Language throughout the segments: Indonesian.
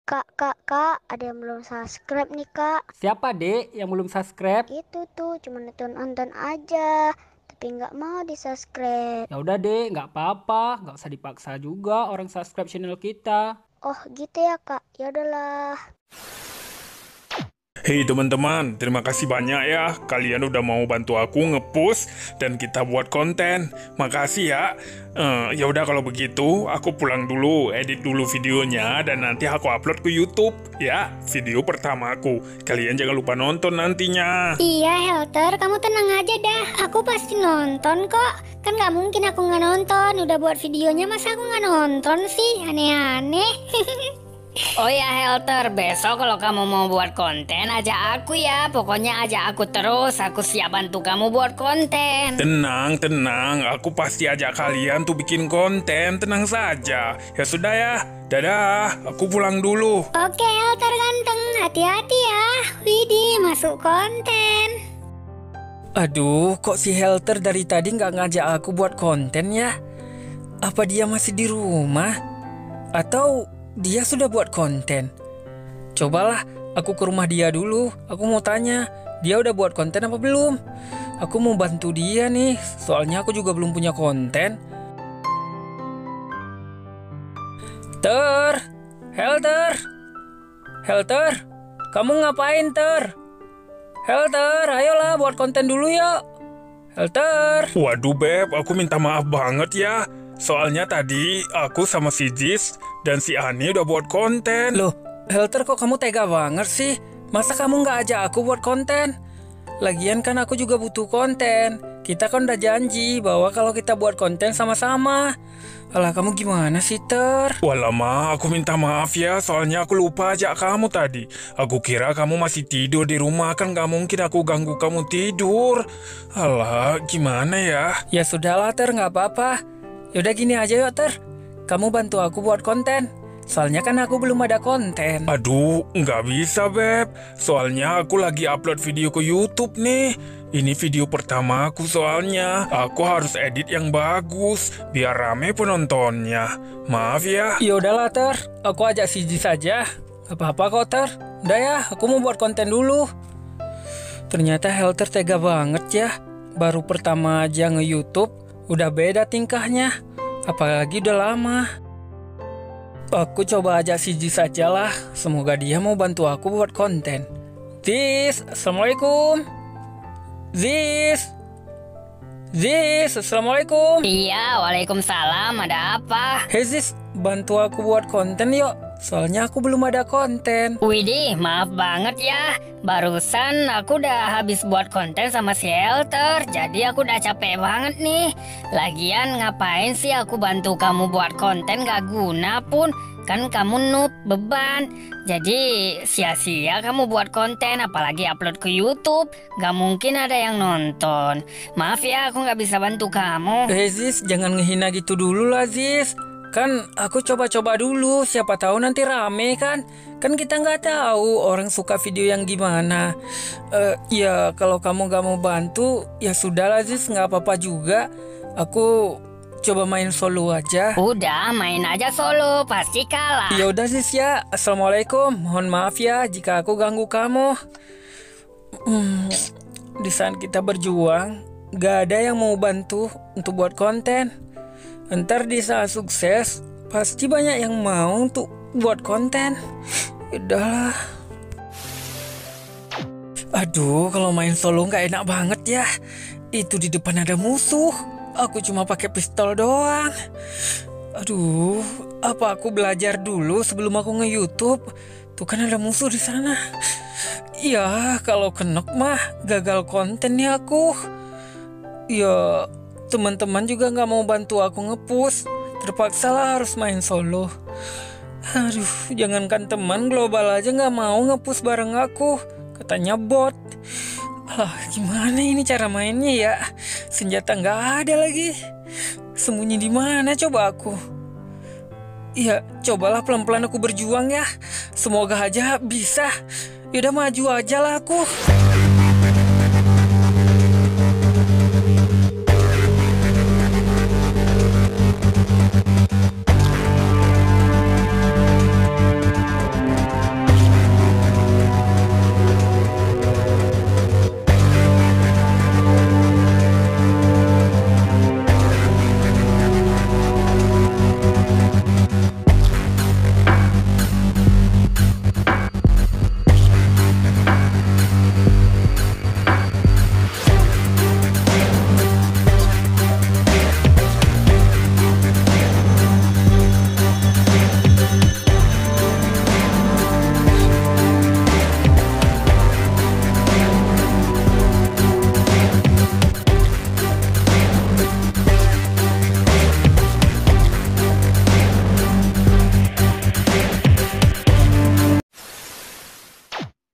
Kak, ada yang belum subscribe nih, Kak. Siapa dek yang belum subscribe? Itu tuh, cuma nonton aja, tapi nggak mau di-subscribe. Ya udah dek, nggak apa-apa, nggak usah dipaksa juga orang subscribe channel kita. Oh, gitu ya, Kak. Ya udahlah. Hei teman-teman, terima kasih banyak ya. Kalian udah mau bantu aku nge-push dan kita buat konten. Makasih ya. Ya udah kalau begitu, aku pulang dulu, edit dulu videonya dan nanti aku upload ke YouTube ya. Video pertama aku. Kalian jangan lupa nonton nantinya. Iya, Helter, kamu tenang aja dah. Aku pasti nonton kok. Kan nggak mungkin aku nggak nonton. Udah buat videonya, masa aku nggak nonton sih? Aneh-aneh. Oh ya Helter, besok kalau kamu mau buat konten ajak aku ya. Pokoknya ajak aku terus, aku siap bantu kamu buat konten. Tenang, aku pasti ajak kalian tuh bikin konten. Tenang saja. Ya sudah ya. Dadah, aku pulang dulu. Oke, Helter ganteng, hati-hati ya. Widih, masuk konten. Aduh, kok si Helter dari tadi nggak ngajak aku buat konten ya? Apa dia masih di rumah? Atau dia sudah buat konten? Cobalah aku ke rumah dia dulu. Aku mau tanya, dia udah buat konten apa belum? Aku mau bantu dia nih, soalnya aku juga belum punya konten. Helter, kamu ngapain Helter, ayolah buat konten dulu yuk. Helter. Waduh Beb, aku minta maaf banget ya. Soalnya tadi aku sama si Jis dan si Ani udah buat konten. Loh, Helter kok kamu tega banget sih? Masa kamu nggak ajak aku buat konten? Lagian kan aku juga butuh konten. Kita kan udah janji bahwa kalau kita buat konten sama-sama. Alah, kamu gimana sih, Walah Ma, aku minta maaf ya, soalnya aku lupa ajak kamu tadi. Aku kira kamu masih tidur di rumah, kan gak mungkin aku ganggu kamu tidur. Alah, gimana ya? Ya sudahlah, nggak apa-apa. Yaudah gini aja yuk, kamu bantu aku buat konten. Soalnya kan aku belum ada konten. Aduh, nggak bisa Beb. Soalnya aku lagi upload video ke YouTube nih. Ini video pertama aku soalnya. Aku harus edit yang bagus, biar rame penontonnya. Maaf ya. Ya udahlah, aku ajak si Ji saja. Gak apa-apa kok, Udah ya, aku mau buat konten dulu. Ternyata Helter tega banget ya. Baru pertama aja nge-YouTube, udah beda tingkahnya. Apalagi udah lama. Aku coba ajak si Ji saja lah. Semoga dia mau bantu aku buat konten. Ziz, Assalamualaikum. Ziz, Assalamualaikum. Iya, waalaikumsalam, ada apa? Hei Ziz, bantu aku buat konten yuk. Soalnya aku belum ada konten. Widih, maaf banget ya. Barusan aku udah habis buat konten sama si Helter. Jadi aku udah capek banget nih. Lagian ngapain sih aku bantu kamu buat konten, gak guna pun. Kan kamu noob, beban. Jadi sia-sia kamu buat konten, apalagi upload ke YouTube. Gak mungkin ada yang nonton. Maaf ya, aku gak bisa bantu kamu. Ziz, jangan ngehina gitu dulu lah Ziz. Kan aku coba-coba dulu, siapa tahu nanti rame kan. Kan kita nggak tahu orang suka video yang gimana. Ya kalau kamu nggak mau bantu, ya sudahlah Ziz, nggak apa-apa juga. Aku coba main solo aja. Udah, main aja solo, pasti kalah. Ya udah Ziz ya. Assalamualaikum. Mohon maaf ya jika aku ganggu kamu. Di saat kita berjuang, nggak ada yang mau bantu untuk buat konten. Ntar di saat sukses, pasti banyak yang mau untuk buat konten. Udahlah. Aduh, kalau main solo nggak enak banget ya. Itu di depan ada musuh. Aku cuma pakai pistol doang. Aduh, apa aku belajar dulu sebelum aku nge-YouTube? Tuh kan ada musuh di sana. Ya, kalau kenok mah gagal konten nih aku. Ya, teman-teman juga nggak mau bantu aku nge-push. Terpaksa lah harus main solo. Aduh, jangankan teman, global aja nggak mau nge-push bareng aku. Katanya bot. Alah, gimana ini cara mainnya ya? Senjata nggak ada lagi. Sembunyi di mana coba aku? Ya, cobalah pelan-pelan aku berjuang ya. Semoga aja bisa. Yaudah maju aja lah aku.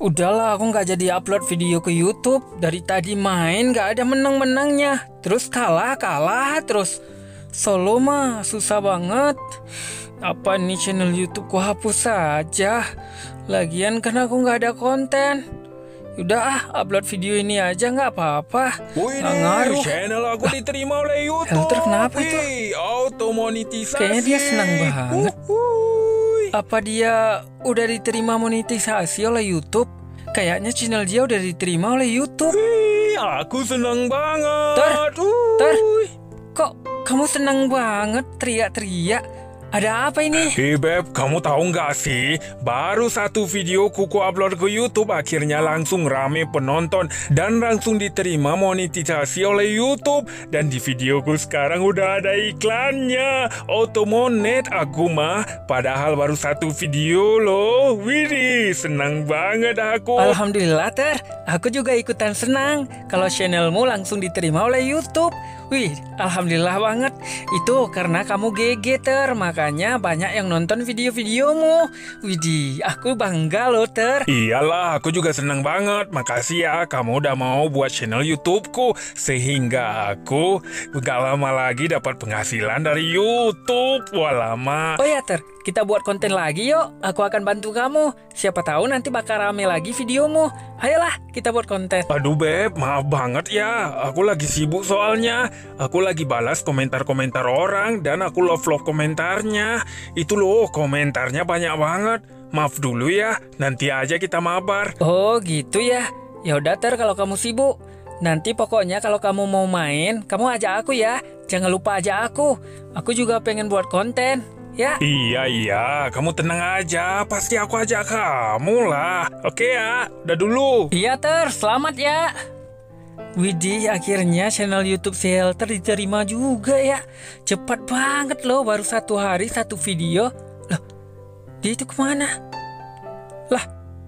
Udahlah, aku nggak jadi upload video ke YouTube. Dari tadi main nggak ada menang-menangnya. Terus kalah terus. Solo mah susah banget. Apa nih channel YouTube ku hapus saja. Lagian kan aku nggak ada konten. Udah upload video ini aja nggak apa-apa. Nggak ngaruh. Channel aku diterima oleh YouTube. Helter kenapa itu? Auto monetisasi. Kayaknya dia senang banget. Apa dia udah diterima monetisasi oleh YouTube? Kayaknya channel dia udah diterima oleh YouTube. Aku senang banget. Ter, kok kamu senang banget teriak-teriak? Ada apa ini? Beb, kamu tahu nggak sih? Baru satu video kuku upload ke YouTube akhirnya langsung rame penonton dan langsung diterima monetisasi oleh YouTube. Dan di videoku sekarang udah ada iklannya. Otomonet aku mah. Padahal baru satu video loh. Widih, senang banget aku. Alhamdulillah Ter, aku juga ikutan senang kalau channelmu langsung diterima oleh YouTube. Wih, alhamdulillah banget. Itu karena kamu GG Ter, makanya banyak yang nonton video-videomu. Widih, aku bangga loh Ter. Iyalah, aku juga senang banget. Makasih ya, kamu udah mau buat channel YouTubeku. Sehingga aku gak lama lagi dapat penghasilan dari YouTube. Wah lama. Oh ya Ter, kita buat konten lagi yuk. Aku akan bantu kamu. Siapa tahu nanti bakal rame lagi videomu. Ayolah, kita buat konten. Aduh Beb, maaf banget ya. Aku lagi sibuk soalnya. Aku lagi balas komentar-komentar orang dan aku love komentarnya. Itu loh, komentarnya banyak banget. Maaf dulu ya, nanti aja kita mabar. Oh gitu ya. Ya udah Ter, kalau kamu sibuk. Nanti pokoknya kalau kamu mau main, kamu ajak aku ya. Jangan lupa ajak aku. Aku juga pengen buat konten. Ya. Iya, kamu tenang aja. Pasti aku ajak kamu lah. Oke ya, udah dulu. Iya Ter, selamat ya. Widih, akhirnya channel YouTube si Helter diterima juga ya. Cepat banget loh, baru 1 hari 1 video. Loh, dia itu kemana? Lah,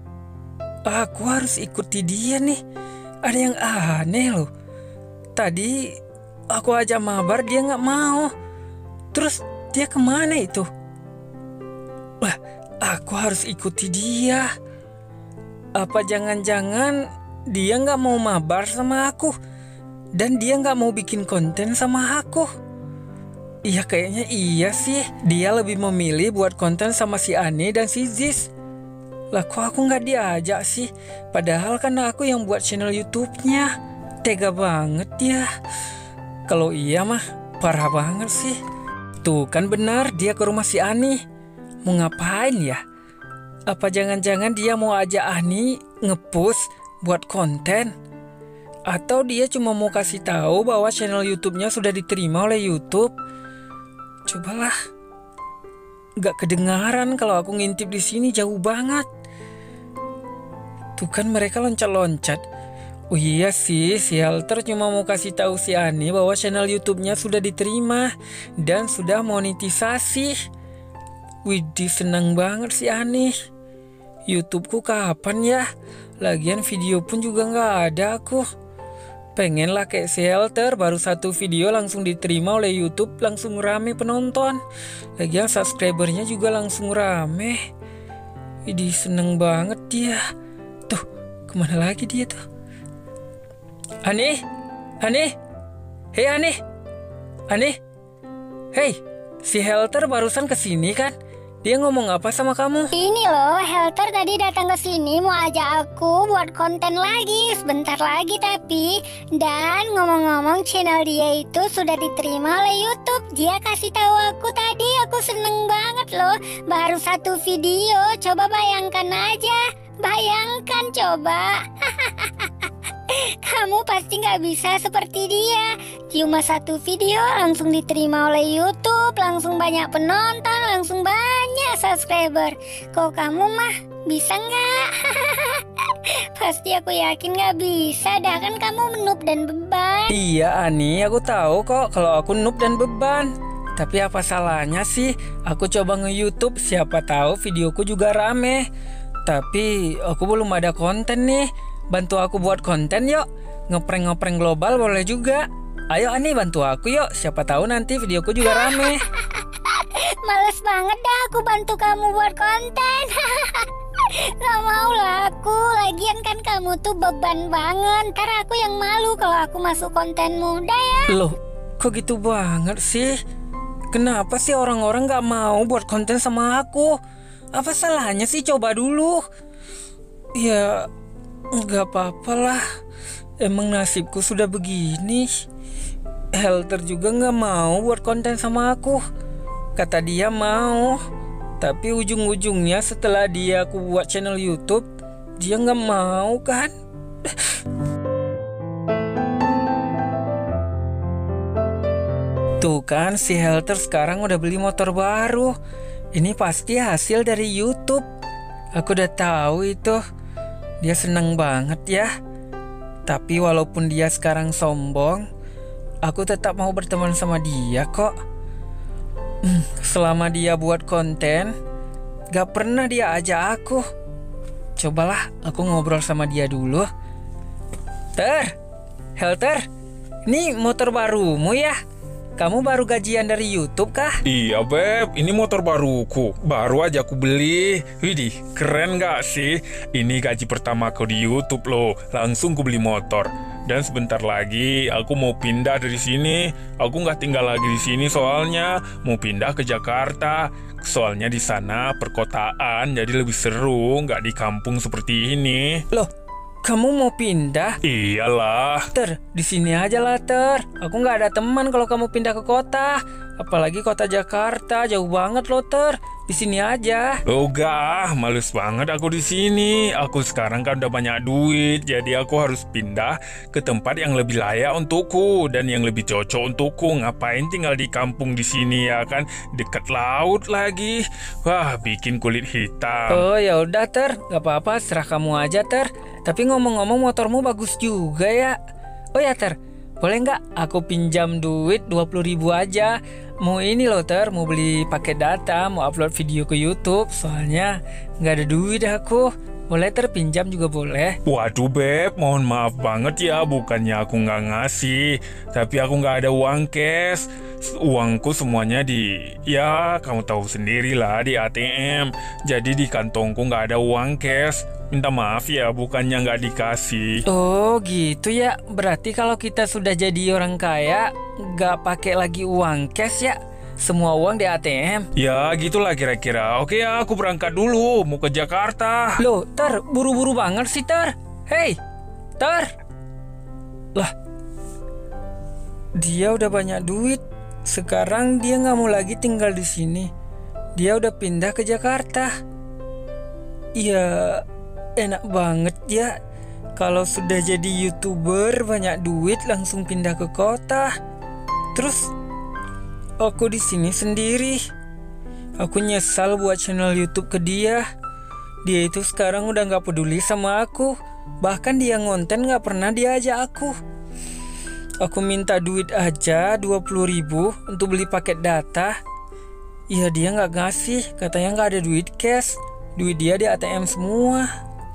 aku harus ikuti dia nih. Ada yang aneh loh. Tadi aku ajak mabar, dia nggak mau. Terus dia kemana itu? Wah, aku harus ikuti dia. Apa jangan-jangan dia nggak mau mabar sama aku? Dan dia nggak mau bikin konten sama aku? Iya kayaknya iya sih. Dia lebih memilih buat konten sama si Ani dan si Ziz. Lah kok aku nggak diajak sih? Padahal kan aku yang buat channel YouTube-nya. Tega banget ya. Kalau iya mah parah banget sih. Tuh kan benar, dia ke rumah si Ani. Mau ngapain ya? Apa jangan-jangan dia mau ajak Ani nge-push buat konten? Atau dia cuma mau kasih tahu bahwa channel YouTube-nya sudah diterima oleh YouTube? Cobalah. Gak kedengaran kalau aku ngintip di sini, jauh banget. Tuh kan mereka loncat-loncat. Oh iya sih, si Helter cuma mau kasih tahu si Ani bahwa channel YouTube-nya sudah diterima dan sudah monetisasi. Widih, senang banget si Ani. YouTube-ku kapan ya? Lagian video pun juga nggak ada aku. Pengen lah kayak si Helter, baru 1 video langsung diterima oleh YouTube, langsung rame penonton. Lagian subscribernya juga langsung rame. Widih, seneng banget dia. Tuh, kemana lagi dia tuh? Ani, hei Ani, hei, si Helter barusan kesini kan? Dia ngomong apa sama kamu? Ini loh, Helter tadi datang ke sini mau ajak aku buat konten lagi sebentar lagi tapi. Dan ngomong-ngomong channel dia itu sudah diterima oleh YouTube. Dia kasih tahu aku tadi, aku seneng banget loh. Baru 1 video, coba bayangkan aja. Bayangkan coba. Kamu pasti nggak bisa seperti dia. Cuma 1 video langsung diterima oleh YouTube, langsung banyak penonton, langsung banyak subscriber. Kok kamu mah bisa nggak? Pasti aku yakin nggak bisa dah, kan kamu noob dan beban. Iya Ani, aku tahu kok kalau aku noob dan beban. Tapi apa salahnya sih? Aku coba nge-YouTube, siapa tahu videoku juga rame. Tapi aku belum ada konten nih. Bantu aku buat konten yuk. Ngeprank-ngeprank global boleh juga. Ayo Ani, bantu aku yuk. Siapa tahu nanti videoku juga rame. Males banget dah aku bantu kamu buat konten. Gak mau lah aku. Lagian kan kamu tuh beban banget. Ntar aku yang malu kalau aku masuk kontenmu. Udah ya. Loh, kok gitu banget sih? Kenapa sih orang-orang gak mau buat konten sama aku? Apa salahnya sih, coba dulu? Ya, gak apa-apa lah. Emang nasibku sudah begini. Helter juga gak mau buat konten sama aku. Kata dia mau, tapi ujung-ujungnya setelah aku buat channel YouTube, dia gak mau kan? Tuh kan, si Helter sekarang udah beli motor baru. Ini pasti hasil dari YouTube. Aku udah tahu itu. Dia seneng banget ya. Tapi walaupun dia sekarang sombong, aku tetap mau berteman sama dia kok. Selama dia buat konten, gak pernah dia ajak aku. Cobalah aku ngobrol sama dia dulu. Helter, ini motor barumu ya? Kamu baru gajian dari YouTube kah? Iya Beb, ini motor baruku. Baru aja aku beli. Widih, keren gak sih? Ini gaji pertamaku di YouTube loh. Langsung ku beli motor. Dan sebentar lagi aku mau pindah dari sini. Aku nggak tinggal lagi di sini soalnya mau pindah ke Jakarta. Soalnya di sana perkotaan, jadi lebih seru, nggak di kampung seperti ini. Loh, kamu mau pindah? Iyalah. Di sini aja lah, Aku nggak ada teman kalau kamu pindah ke kota. Apalagi kota Jakarta, jauh banget loh, Di sini aja. Loh gak, males banget aku di sini. Aku sekarang kan udah banyak duit, jadi aku harus pindah ke tempat yang lebih layak untukku dan yang lebih cocok untukku. Ngapain tinggal di kampung di sini ya kan? Dekat laut lagi. Wah, bikin kulit hitam. Oh ya udah, nggak apa-apa, serah kamu aja, Tapi ngomong-ngomong motormu bagus juga ya. Oh ya, boleh nggak aku pinjam duit 20.000 aja? Mau ini loh, mau beli paket data, mau upload video ke YouTube. Soalnya nggak ada duit aku. Boleh pinjam juga boleh. Waduh Beb, mohon maaf banget ya. Bukannya aku nggak ngasih, tapi aku nggak ada uang cash. Uangku semuanya ya kamu tahu sendiri lah, di ATM. Jadi di kantongku nggak ada uang cash. Minta maaf ya, bukannya nggak dikasih. Oh gitu ya. Berarti kalau kita sudah jadi orang kaya, nggak pakai lagi uang cash ya? Semua uang di ATM? Ya gitulah kira-kira. Oke ya, aku berangkat dulu, mau ke Jakarta. Loh, buru-buru banget sih, Hei, Lah, dia udah banyak duit. Sekarang dia nggak mau lagi tinggal di sini. Dia udah pindah ke Jakarta. Ya, enak banget ya. Kalau sudah jadi YouTuber banyak duit langsung pindah ke kota. Terus aku di sini sendiri. Aku nyesal buat channel YouTube ke dia. Dia itu sekarang udah nggak peduli sama aku. Bahkan dia ngonten nggak pernah diajak aku. Aku minta duit aja 20.000 untuk beli paket data. Ya dia nggak ngasih, katanya nggak ada duit cash. Duit dia di ATM semua.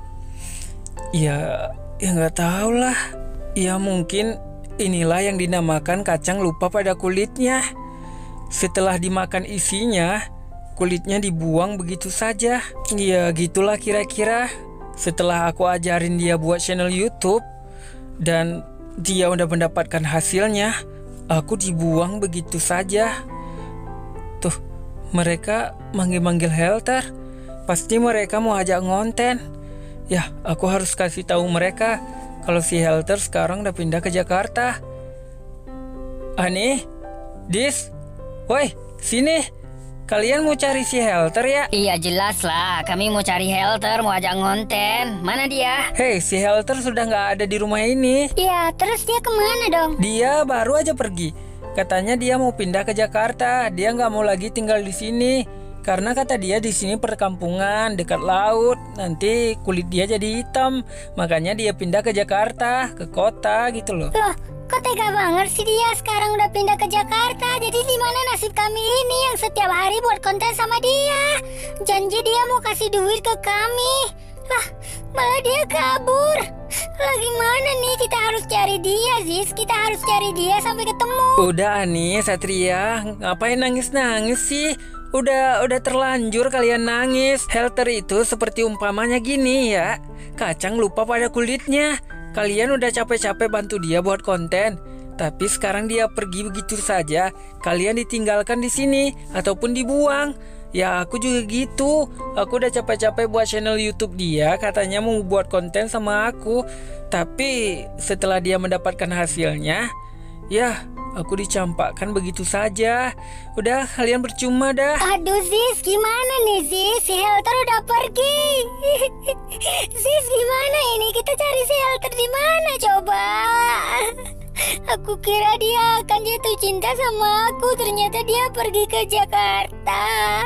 Ya nggak tahu lah. Ya mungkin inilah yang dinamakan kacang lupa pada kulitnya. Setelah dimakan isinya, kulitnya dibuang begitu saja. Ya gitulah kira-kira. Setelah aku ajarin dia buat channel YouTube dan dia udah mendapatkan hasilnya, aku dibuang begitu saja. Tuh, mereka manggil-manggil Helter. Pasti mereka mau ajak ngonten. Ya, aku harus kasih tahu mereka kalau si Helter sekarang udah pindah ke Jakarta. Ani, woi, sini. Kalian mau cari si Helter ya? Iya jelas lah, kami mau cari Helter, mau ajak ngonten. Mana dia? Hei, si Helter sudah nggak ada di rumah ini. Iya, terus dia kemana dong? Dia baru aja pergi. Katanya dia mau pindah ke Jakarta. Dia nggak mau lagi tinggal di sini. Karena kata dia di sini perkampungan, dekat laut. Nanti kulit dia jadi hitam. Makanya dia pindah ke Jakarta, ke kota gitu loh. Loh, kok tega banget sih dia sekarang udah pindah ke Jakarta. Jadi di mana nasib kami ini yang setiap hari buat konten sama dia? Janji dia mau kasih duit ke kami. Lah, malah dia kabur. Lah gimana nih? Kita harus cari dia, Ziz. Kita harus cari dia sampai ketemu. Udah Ani, Satria, ngapain nangis-nangis sih? Udah terlanjur kalian nangis. Helter itu seperti umpamanya gini ya. Kacang lupa pada kulitnya. Kalian udah capek-capek bantu dia buat konten, tapi sekarang dia pergi begitu saja. Kalian ditinggalkan di sini ataupun dibuang. Ya aku juga gitu. Aku udah capek-capek buat channel YouTube dia, katanya mau buat konten sama aku. Tapi setelah dia mendapatkan hasilnya, ya aku dicampakkan begitu saja. Udah kalian percuma dah. Aduh Ziz, gimana nih Ziz? Si Helter udah pergi. Ziz, gimana ini? Kita cari si Helter di mana coba? Aku kira dia akan jatuh cinta sama aku, ternyata dia pergi ke Jakarta.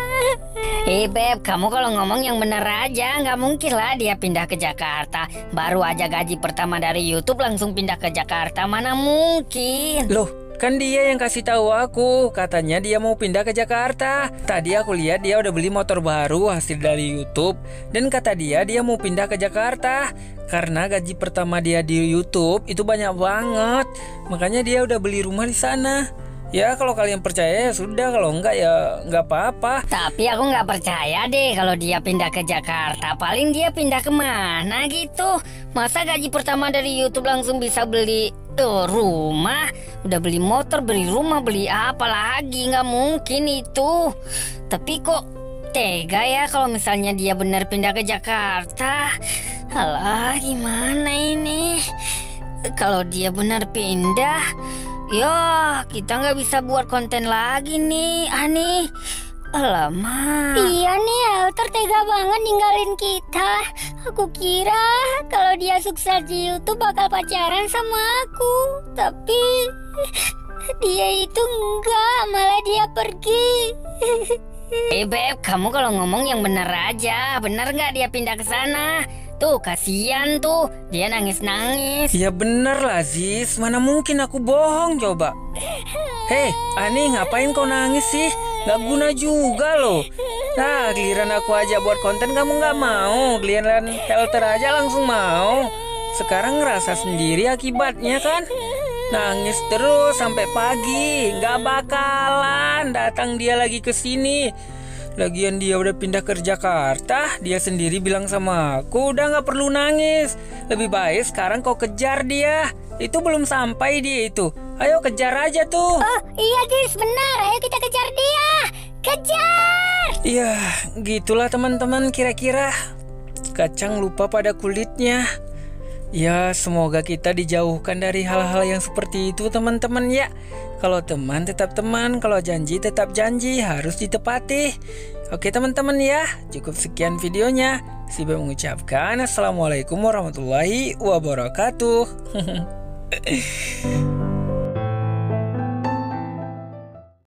Beb, kamu kalau ngomong yang bener aja. Nggak mungkin lah dia pindah ke Jakarta. Baru aja gaji pertama dari YouTube langsung pindah ke Jakarta. Mana mungkin? Loh, kan dia yang kasih tahu aku, katanya dia mau pindah ke Jakarta. Tadi aku lihat dia udah beli motor baru hasil dari YouTube, dan kata dia mau pindah ke Jakarta karena gaji pertama dia di YouTube itu banyak banget. Makanya dia udah beli rumah di sana. Ya kalau kalian percaya ya sudah, kalau enggak ya nggak apa-apa. Tapi aku nggak percaya deh kalau dia pindah ke Jakarta. Paling dia pindah kemana gitu. Masa gaji pertama dari YouTube langsung bisa beli rumah? Udah beli motor, beli rumah, beli apa lagi? Nggak mungkin itu. Tapi kok tega ya kalau misalnya dia benar pindah ke Jakarta. Alah, gimana ini? Kalau dia benar pindah, ya kita nggak bisa buat konten lagi nih, Ani. Alamak. Iya nih, Helter tega banget ninggalin kita. Aku kira kalau dia sukses di YouTube bakal pacaran sama aku, tapi dia itu enggak, malah dia pergi. Beb, kamu kalau ngomong yang bener aja. Bener nggak dia pindah ke sana? Tuh, kasihan tuh, dia nangis-nangis. Ya bener lah Ziz, mana mungkin aku bohong coba. Hei, Ani ngapain kau nangis sih? Gak guna juga loh. Nah, giliran aku aja buat konten kamu gak mau. Giliran Helter aja langsung mau. Sekarang ngerasa sendiri akibatnya kan? Nangis terus sampai pagi. Gak bakalan datang dia lagi ke sini. Lagian dia udah pindah ke Jakarta. Dia sendiri bilang sama aku, udah gak perlu nangis. Lebih baik sekarang kau kejar dia. Itu belum sampai dia itu. Ayo kejar aja tuh. Oh iya Ziz, benar, ayo kita kejar dia. Kejar. Iya, gitulah teman-teman kira-kira. Kacang lupa pada kulitnya. Ya, semoga kita dijauhkan dari hal-hal yang seperti itu teman-teman ya. Kalau teman tetap teman, kalau janji tetap janji, harus ditepati. Oke teman-teman ya, cukup sekian videonya. Siba mengucapkan Assalamualaikum warahmatullahi wabarakatuh.